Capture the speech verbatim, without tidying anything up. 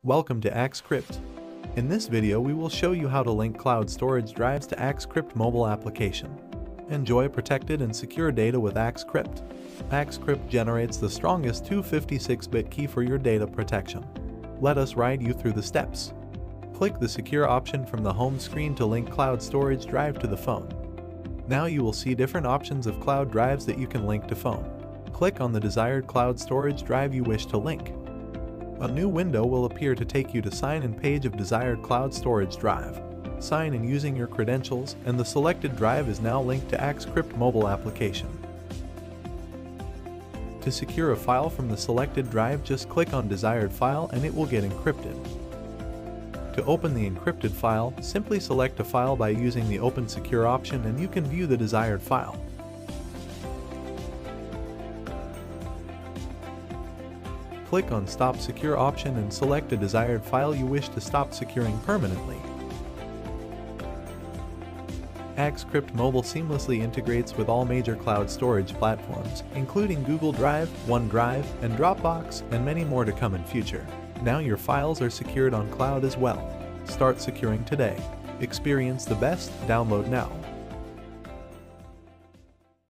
Welcome to AxCrypt. In this video we will show you how to link cloud storage drives to AxCrypt mobile application. Enjoy protected and secure data with AxCrypt. AxCrypt generates the strongest two hundred fifty-six bit key for your data protection. Let us guide you through the steps. Click the Secure option from the home screen to link cloud storage drive to the phone. Now you will see different options of cloud drives that you can link to phone. Click on the desired cloud storage drive you wish to link. A new window will appear to take you to Sign In page of desired cloud storage drive. Sign in using your credentials and the selected drive is now linked to AxCrypt mobile application. To secure a file from the selected drive, just click on desired file and it will get encrypted. To open the encrypted file, simply select a file by using the Open Secure option and you can view the desired file. Click on Stop Secure option and select a desired file you wish to stop securing permanently. AxCrypt Mobile seamlessly integrates with all major cloud storage platforms, including Google Drive, OneDrive, and Dropbox, and many more to come in future. Now your files are secured on cloud as well. Start securing today. Experience the best. Download now.